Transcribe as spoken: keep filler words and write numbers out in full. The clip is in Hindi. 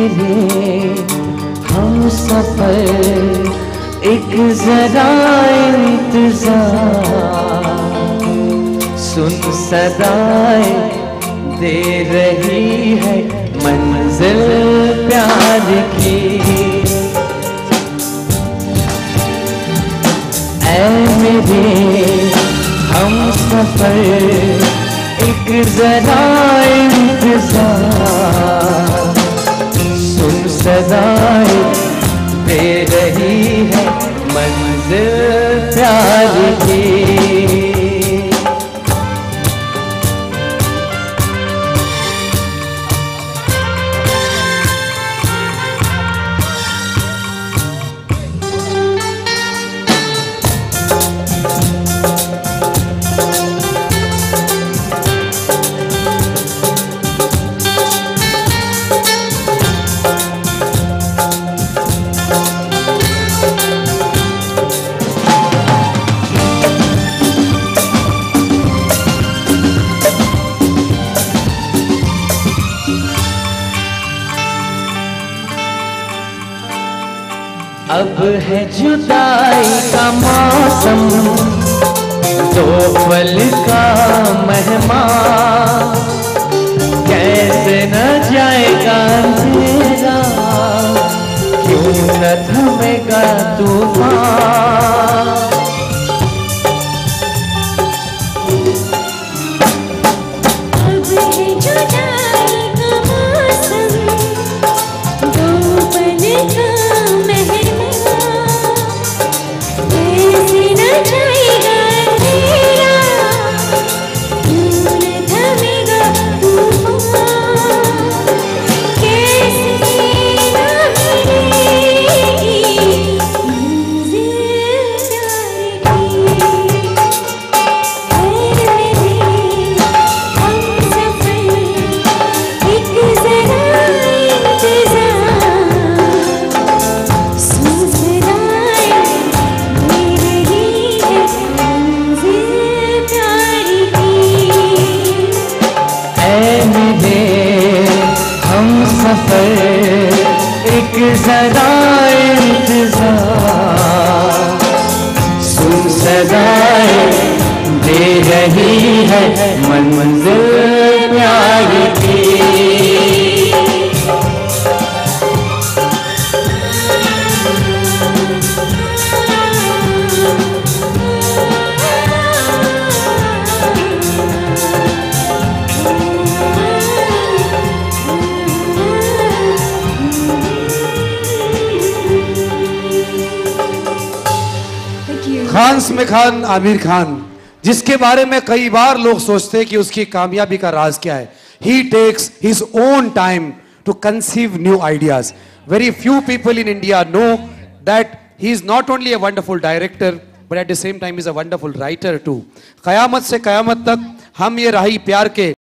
मेरे हम सफर एक जरा इंतजार, सुन सदाएं दे रही है मंजिल प्यार की। ऐ मेरे हम सफर एक जरा इंतजार, सुन सदाएं दे रही है मंजिल प्यार की। अब है जुदाई का मौसम, दो पल का मेहमान, कैसे न जाएगा अंधेरा, क्यों न थमेगा तूफान। एक जरा इंतजार, सुन सदाएं दे रही है मंजिल प्यार की। खान्स में खान आमिर खान, जिसके बारे में कई बार लोग सोचते हैं कि उसकी कामयाबी का राज क्या है। He takes his own time to conceive new ideas. Very few people in India know that he is not only a wonderful director, but at the same time he is a wonderful writer too. क़यामत से क़यामत तक हम ये राही प्यार के